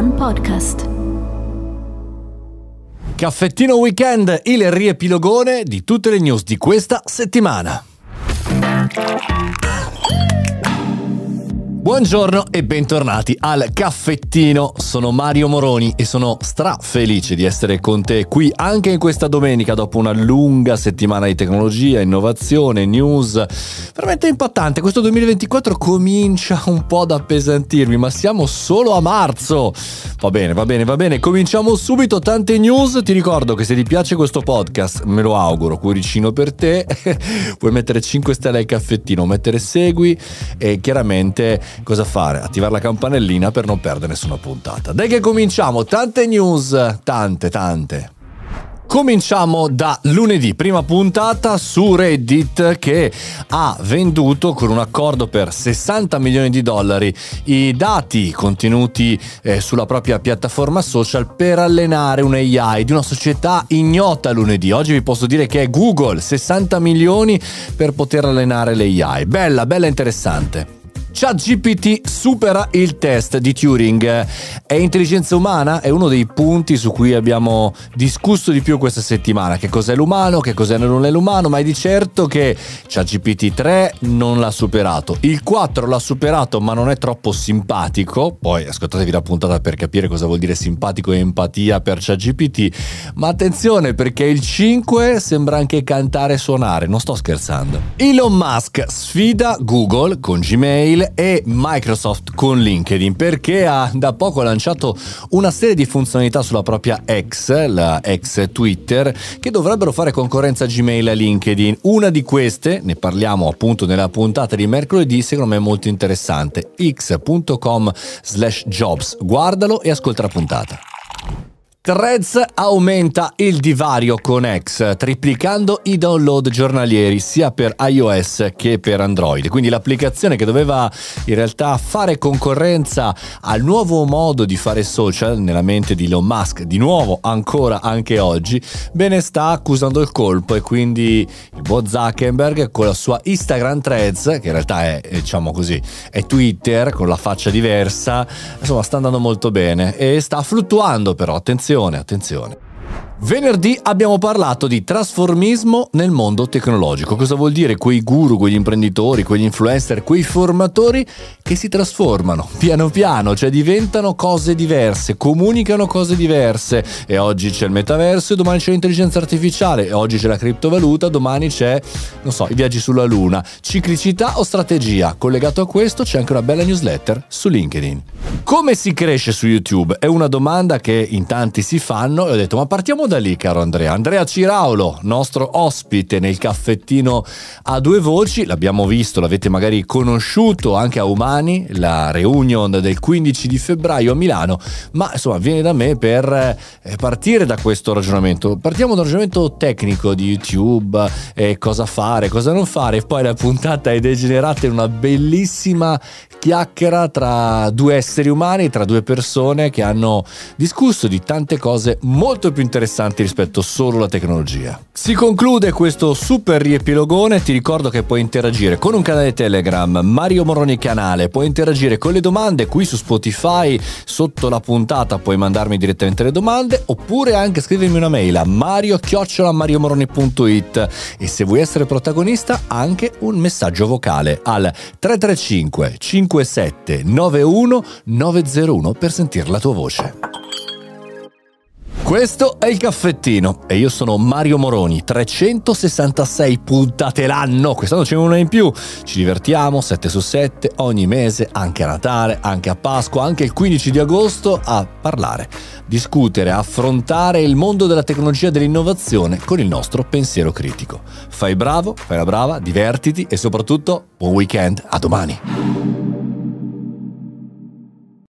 One Podcast. Caffettino Weekend, il riepilogone di tutte le news di questa settimana. Buongiorno e bentornati al Caffettino, sono Mario Moroni e sono felice di essere con te qui anche in questa domenica dopo una lunga settimana di tecnologia, innovazione, news veramente impattante. Questo 2024 comincia un po' ad appesantirmi, ma siamo solo a marzo. Va bene, cominciamo subito, tante news. Ti ricordo che se ti piace questo podcast, me lo auguro, cuoricino per te, puoi mettere 5 stelle al caffettino, mettere segui e chiaramente cosa fare? Attivare la campanellina per non perdere nessuna puntata. Dai che cominciamo, tante news, tante. Cominciamo da lunedì, prima puntata su Reddit che ha venduto con un accordo per $60 milioni i dati contenuti sulla propria piattaforma social per allenare un AI di una società ignota lunedì. Oggi vi posso dire che è Google, 60 milioni per poter allenare l'AI. Bella interessante. ChatGPT supera il test di Turing. È intelligenza umana? È uno dei punti su cui abbiamo discusso di più questa settimana. Che cos'è l'umano, che cos'è non è l'umano, ma è di certo che ChatGPT 3 non l'ha superato. Il 4 l'ha superato, ma non è troppo simpatico. Poi ascoltatevi la puntata per capire cosa vuol dire simpatico e empatia per ChatGPT. Ma attenzione, perché il 5 sembra anche cantare e suonare, non sto scherzando. Elon Musk sfida Google con Gmail e Microsoft con LinkedIn perché ha da poco lanciato una serie di funzionalità sulla propria la ex Twitter, che dovrebbero fare concorrenza a Gmail e LinkedIn. Una di queste, ne parliamo appunto nella puntata di mercoledì, secondo me è molto interessante, x.com/jobs, guardalo e ascolta la puntata. Threads aumenta il divario con X, triplicando i download giornalieri sia per iOS che per Android. Quindi l'applicazione che doveva in realtà fare concorrenza al nuovo modo di fare social nella mente di Elon Musk, di nuovo ancora anche oggi, bene, sta accusando il colpo, e quindi il buon Zuckerberg con la sua Instagram Threads, che in realtà è, diciamo così, è Twitter con la faccia diversa, insomma sta andando molto bene e sta fluttuando, però attenzione. Venerdì abbiamo parlato di trasformismo nel mondo tecnologico. Cosa vuol dire? Quei guru, quegli imprenditori, quegli influencer, quei formatori che si trasformano piano piano, cioè diventano cose diverse, comunicano cose diverse, e oggi c'è il metaverso e domani c'è l'intelligenza artificiale, e oggi c'è la criptovaluta, domani c'è, non so, i viaggi sulla luna. Ciclicità o strategia? Collegato a questo c'è anche una bella newsletter su LinkedIn. Come si cresce su YouTube? È una domanda che in tanti si fanno e ho detto, ma partiamo da lì, caro Andrea Ciraulo, nostro ospite nel caffettino a due voci. L'abbiamo visto, l'avete magari conosciuto anche a Umani, la reunion del 15 di febbraio a Milano, ma insomma viene da me per partire da questo ragionamento. Partiamo da un ragionamento tecnico di YouTube, cosa fare, cosa non fare, e poi la puntata è degenerata in una bellissima chiacchiera tra due esseri umani, tra due persone che hanno discusso di tante cose molto più interessanti rispetto solo alla tecnologia. Si conclude questo super riepilogone. Ti ricordo che puoi interagire con un canale Telegram, Mario Moroni Canale, puoi interagire con le domande qui su Spotify, sotto la puntata puoi mandarmi direttamente le domande, oppure anche scrivermi una mail a mario@mariomoroni.it, e se vuoi essere protagonista anche un messaggio vocale al 335 57 91 901 per sentire la tua voce. Questo è il caffettino e io sono Mario Moroni. 366 puntate l'anno, quest'anno c'è una in più. Ci divertiamo 7 su 7 ogni mese, anche a Natale, anche a Pasqua, anche il 15 di agosto, a parlare, discutere, affrontare il mondo della tecnologia e dell'innovazione con il nostro pensiero critico. Fai bravo, fai la brava, divertiti e soprattutto buon weekend, a domani.